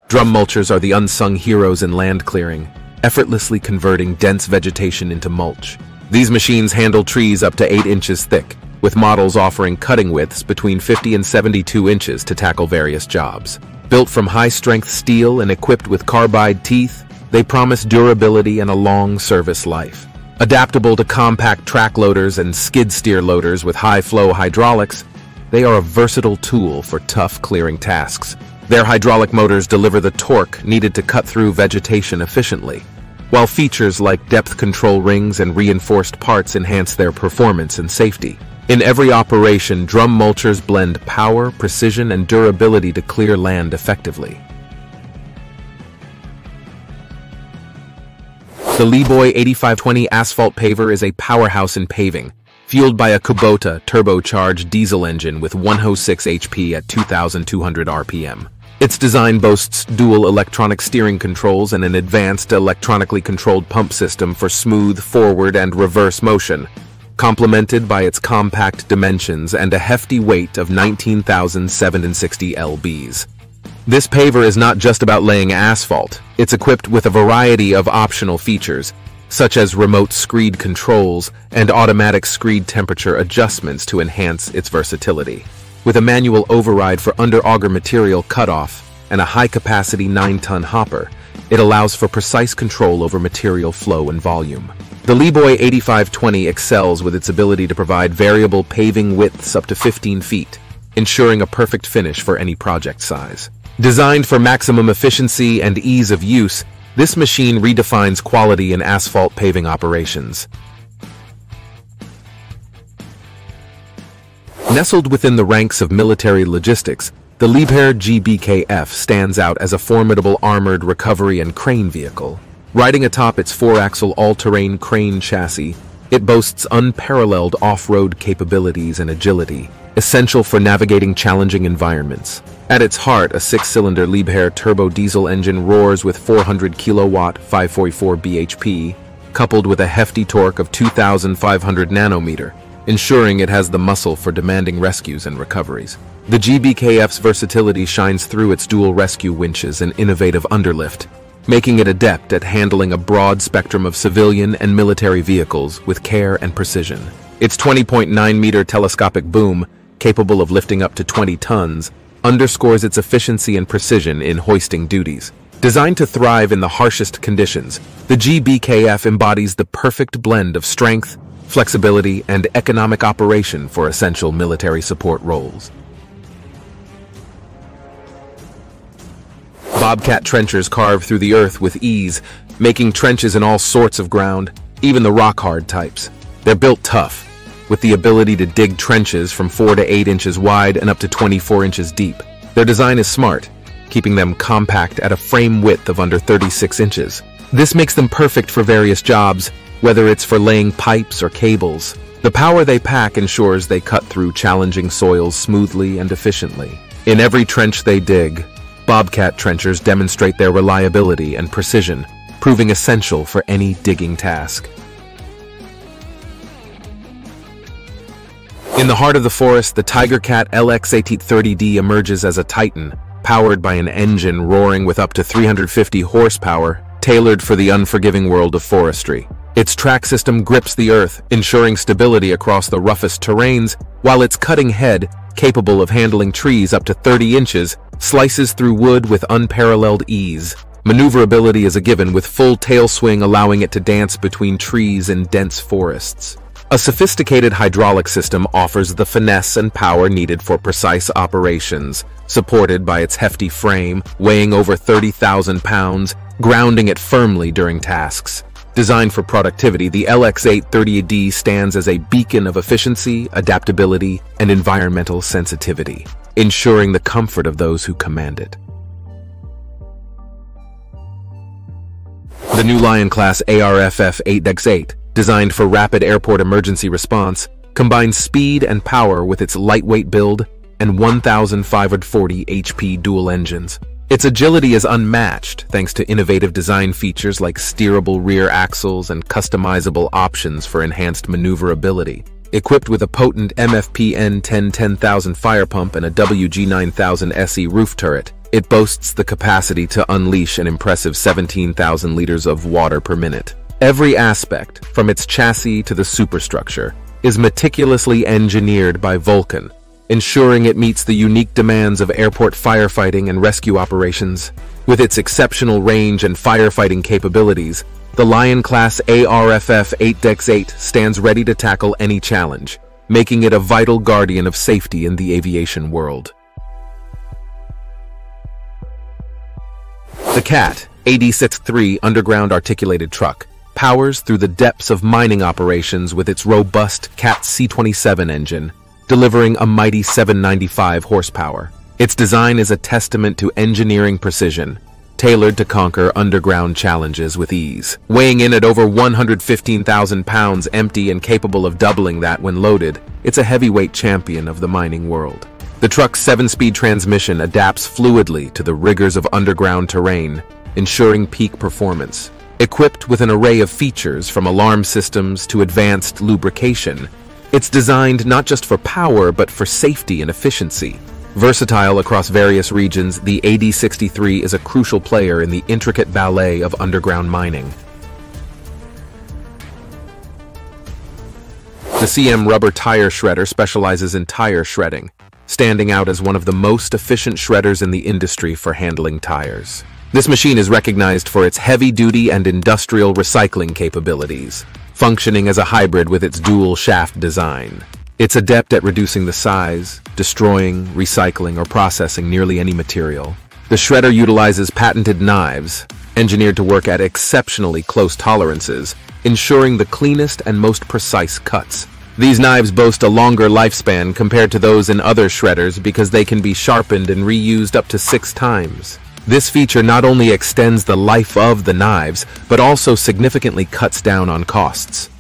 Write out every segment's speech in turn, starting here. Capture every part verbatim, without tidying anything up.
Drum mulchers are the unsung heroes in land clearing, effortlessly converting dense vegetation into mulch. These machines handle trees up to eight inches thick, with models offering cutting widths between fifty and seventy-two inches to tackle various jobs. Built from high-strength steel and equipped with carbide teeth, they promise durability and a long service life. Adaptable to compact track loaders and skid steer loaders with high-flow hydraulics, they are a versatile tool for tough clearing tasks. Their hydraulic motors deliver the torque needed to cut through vegetation efficiently, while features like depth control rings and reinforced parts enhance their performance and safety. In every operation, drum mulchers blend power, precision, and durability to clear land effectively. The LeeBoy eighty-five twenty Asphalt Paver is a powerhouse in paving, fueled by a Kubota turbocharged diesel engine with one hundred six H P at two thousand two hundred R P M. Its design boasts dual electronic steering controls and an advanced electronically controlled pump system for smooth forward and reverse motion, complemented by its compact dimensions and a hefty weight of nineteen thousand seven hundred sixty pounds. This paver is not just about laying asphalt. It's equipped with a variety of optional features, such as remote screed controls and automatic screed temperature adjustments to enhance its versatility. With a manual override for under-auger material cutoff and a high-capacity nine ton hopper, it allows for precise control over material flow and volume. The LeeBoy eighty-five twenty excels with its ability to provide variable paving widths up to fifteen feet, ensuring a perfect finish for any project size. Designed for maximum efficiency and ease of use, this machine redefines quality in asphalt paving operations. Nestled within the ranks of military logistics, the Liebherr G B K F stands out as a formidable armored recovery and crane vehicle. Riding atop its four-axle all-terrain crane chassis, it boasts unparalleled off-road capabilities and agility, essential for navigating challenging environments. At its heart, a six-cylinder Liebherr turbo diesel engine roars with four hundred kilowatt, five forty-four B H P, coupled with a hefty torque of two thousand five hundred nanometer, ensuring it has the muscle for demanding rescues and recoveries. The G B K F's versatility shines through its dual rescue winches and innovative underlift, making it adept at handling a broad spectrum of civilian and military vehicles with care and precision. Its twenty point nine meter telescopic boom, capable of lifting up to twenty tons, underscores its efficiency and precision in hoisting duties. Designed to thrive in the harshest conditions, the G B K F embodies the perfect blend of strength, flexibility, and economic operation for essential military support roles. Bobcat trenchers carve through the earth with ease, making trenches in all sorts of ground, even the rock-hard types. They're built tough, with the ability to dig trenches from four to eight inches wide and up to twenty-four inches deep. Their design is smart, keeping them compact at a frame width of under thirty-six inches. This makes them perfect for various jobs, whether it's for laying pipes or cables. The power they pack ensures they cut through challenging soils smoothly and efficiently. In every trench they dig, Bobcat trenchers demonstrate their reliability and precision, proving essential for any digging task. In the heart of the forest, the Tigercat L X eight thirty D emerges as a titan, powered by an engine roaring with up to three hundred fifty horsepower, tailored for the unforgiving world of forestry. Its track system grips the earth, ensuring stability across the roughest terrains, while its cutting head, capable of handling trees up to thirty inches, slices through wood with unparalleled ease. Maneuverability is a given, with full tail swing allowing it to dance between trees in dense forests. A sophisticated hydraulic system offers the finesse and power needed for precise operations, supported by its hefty frame, weighing over thirty thousand pounds, grounding it firmly during tasks. Designed for productivity, the L X eight thirty D stands as a beacon of efficiency, adaptability, and environmental sensitivity, ensuring the comfort of those who command it. The new Lion-class A R F F eight by eight, designed for rapid airport emergency response, combines speed and power with its lightweight build and one thousand five hundred forty H P dual engines. Its agility is unmatched thanks to innovative design features like steerable rear axles and customizable options for enhanced maneuverability. Equipped with a potent M F P N ten ten thousand fire pump and a W G nine thousand S E roof turret, It boasts the capacity to unleash an impressive seventeen thousand liters of water per minute. Every aspect, from its chassis to the superstructure, is meticulously engineered by Vulcan, ensuring it meets the unique demands of airport firefighting and rescue operations. With its exceptional range and firefighting capabilities, the Lion-class A R F F eight by eight stands ready to tackle any challenge, making it a vital guardian of safety in the aviation world. The Cat A D sixty-three underground articulated truck powers through the depths of mining operations with its robust Cat C twenty-seven engine, delivering a mighty seven hundred ninety-five horsepower. Its design is a testament to engineering precision, tailored to conquer underground challenges with ease. Weighing in at over one hundred fifteen thousand pounds empty and capable of doubling that when loaded, it's a heavyweight champion of the mining world. The truck's seven-speed transmission adapts fluidly to the rigors of underground terrain, ensuring peak performance. Equipped with an array of features from alarm systems to advanced lubrication, it's designed not just for power but for safety and efficiency. Versatile across various regions, the A D sixty-three is a crucial player in the intricate ballet of underground mining. The C M rubber tire shredder specializes in tire shredding, standing out as one of the most efficient shredders in the industry for handling tires. This machine is recognized for its heavy-duty and industrial recycling capabilities, functioning as a hybrid with its dual-shaft design. It's adept at reducing the size, destroying, recycling, or processing nearly any material. The shredder utilizes patented knives, engineered to work at exceptionally close tolerances, ensuring the cleanest and most precise cuts. These knives boast a longer lifespan compared to those in other shredders because they can be sharpened and reused up to six times. This feature not only extends the life of the knives, but also significantly cuts down on costs.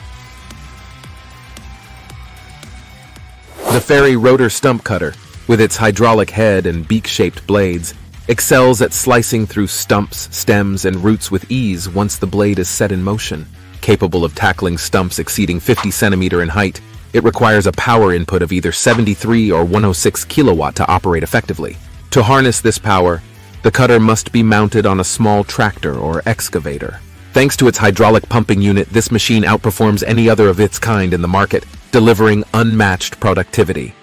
The Ferri rotor stump cutter, with its hydraulic head and beak-shaped blades, excels at slicing through stumps, stems, and roots with ease once the blade is set in motion. Capable of tackling stumps exceeding fifty centimeters in height, it requires a power input of either seventy-three or one hundred six kilowatt to operate effectively. To harness this power, the cutter must be mounted on a small tractor or excavator. Thanks to its hydraulic pumping unit, this machine outperforms any other of its kind in the market, delivering unmatched productivity.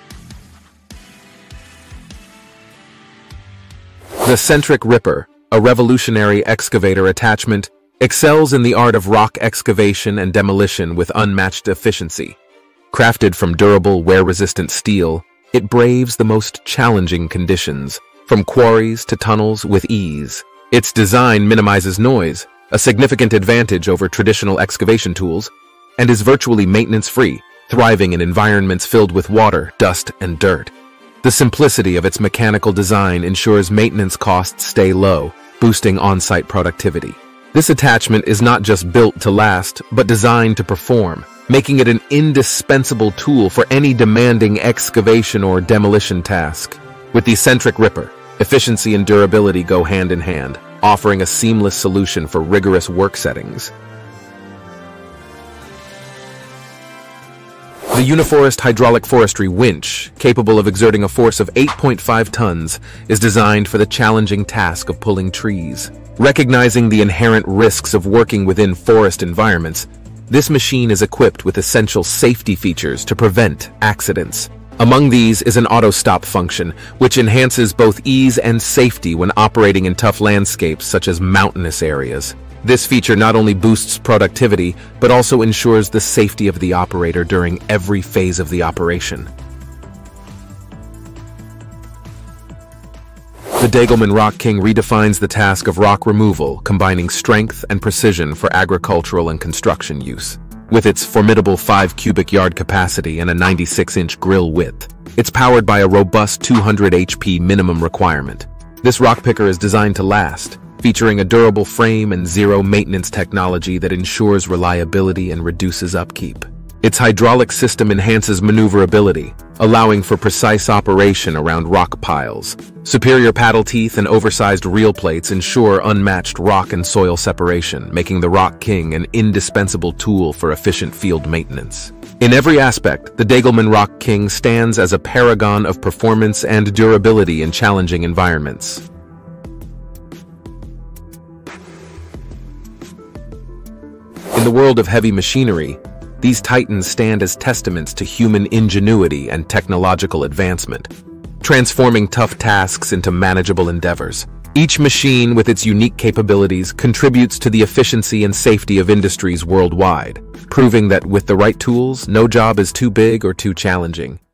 The Centric Ripper, a revolutionary excavator attachment, excels in the art of rock excavation and demolition with unmatched efficiency. Crafted from durable, wear-resistant steel, it braves the most challenging conditions, from quarries to tunnels with ease. Its design minimizes noise, a significant advantage over traditional excavation tools, and is virtually maintenance-free, thriving in environments filled with water, dust, and dirt. The simplicity of its mechanical design ensures maintenance costs stay low, boosting on-site productivity. This attachment is not just built to last, but designed to perform, making it an indispensable tool for any demanding excavation or demolition task. With the Centric Ripper, efficiency and durability go hand in hand, offering a seamless solution for rigorous work settings. The Uniforest hydraulic forestry winch, capable of exerting a force of eight point five tons, is designed for the challenging task of pulling trees. Recognizing the inherent risks of working within forest environments, this machine is equipped with essential safety features to prevent accidents. Among these is an auto-stop function, which enhances both ease and safety when operating in tough landscapes such as mountainous areas. This feature not only boosts productivity, but also ensures the safety of the operator during every phase of the operation. The Dagelan Rock King redefines the task of rock removal, combining strength and precision for agricultural and construction use. With its formidable five cubic yard capacity and a ninety-six inch grill width, it's powered by a robust two hundred H P minimum requirement. This rock picker is designed to last, featuring a durable frame and zero-maintenance technology that ensures reliability and reduces upkeep. Its hydraulic system enhances maneuverability, allowing for precise operation around rock piles. Superior paddle teeth and oversized reel plates ensure unmatched rock and soil separation, making the Rock King an indispensable tool for efficient field maintenance. In every aspect, the dagelan Rock King stands as a paragon of performance and durability in challenging environments. In the world of heavy machinery, these titans stand as testaments to human ingenuity and technological advancement, transforming tough tasks into manageable endeavors. Each machine, with its unique capabilities, contributes to the efficiency and safety of industries worldwide, proving that with the right tools, no job is too big or too challenging.